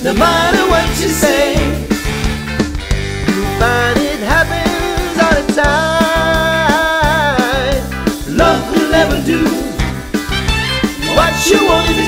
no matter what you say. You find it happens all the time. Love will never do what you want it to